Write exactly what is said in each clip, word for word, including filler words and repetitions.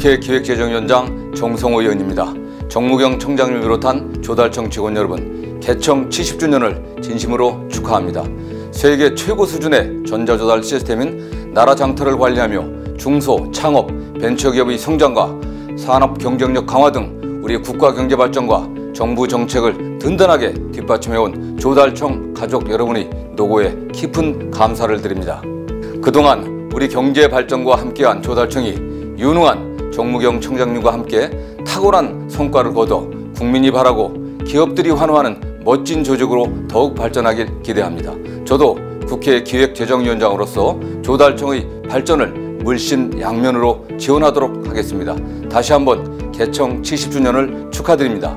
국회 기획재정위원장 정성호 의원입니다. 정무경 청장님을 비롯한 조달청 직원 여러분, 개청 칠십 주년을 진심으로 축하합니다. 세계 최고 수준의 전자조달 시스템인 나라 장터를 관리하며 중소, 창업, 벤처기업의 성장과 산업 경쟁력 강화 등 우리 국가 경제 발전과 정부 정책을 든든하게 뒷받침해온 조달청 가족 여러분의 노고에 깊은 감사를 드립니다. 그동안 우리 경제 발전과 함께한 조달청이 유능한 정무경 청장님과 함께 탁월한 성과를 거둬 국민이 바라고 기업들이 환호하는 멋진 조직으로 더욱 발전하길 기대합니다. 저도 국회 기획재정위원장으로서 조달청의 발전을 물심양면으로 지원하도록 하겠습니다. 다시 한번 개청 칠십 주년을 축하드립니다.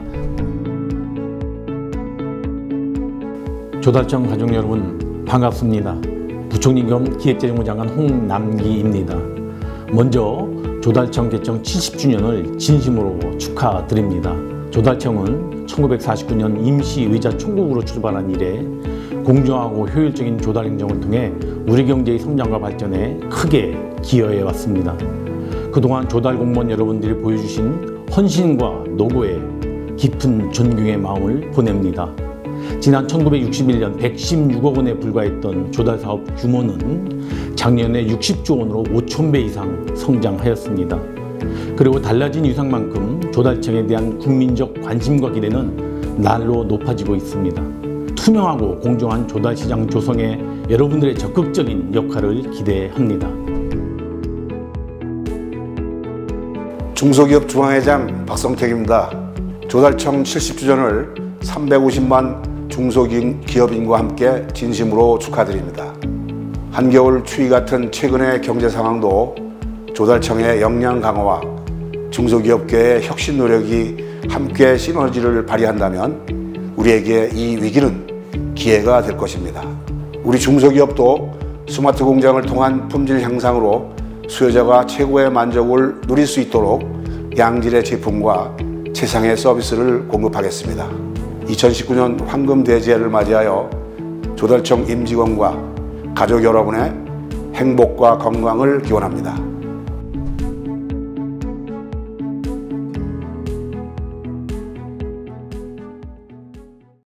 조달청 가족 여러분 반갑습니다. 부총리 겸 기획재정부 장관 홍남기입니다. 먼저 조달청 개청 칠십 주년을 진심으로 축하드립니다. 조달청은 천구백사십구 년 임시의자 총국으로 출발한 이래 공정하고 효율적인 조달 행정을 통해 우리 경제의 성장과 발전에 크게 기여해 왔습니다. 그동안 조달 공무원 여러분들이 보여주신 헌신과 노고에 깊은 존경의 마음을 보냅니다. 지난 천구백육십일 년 백십육억 원에 불과했던 조달사업 규모는 작년에 육십조 원으로 오천 배 이상 성장하였습니다. 그리고 달라진 위상만큼 조달청에 대한 국민적 관심과 기대는 날로 높아지고 있습니다. 투명하고 공정한 조달시장 조성에 여러분들의 적극적인 역할을 기대합니다. 중소기업 중앙회장 박성택입니다. 조달청 칠십 주년을 삼백오십만 중소기업인과 함께 진심으로 축하드립니다. 한겨울 추위 같은 최근의 경제 상황도 조달청의 역량 강화와 중소기업계의 혁신 노력이 함께 시너지를 발휘한다면 우리에게 이 위기는 기회가 될 것입니다. 우리 중소기업도 스마트 공장을 통한 품질 향상으로 수요자가 최고의 만족을 누릴 수 있도록 양질의 제품과 최상의 서비스를 공급하겠습니다. 이천십구 년 황금대제를 맞이하여 조달청 임직원과 가족 여러분의 행복과 건강을 기원합니다.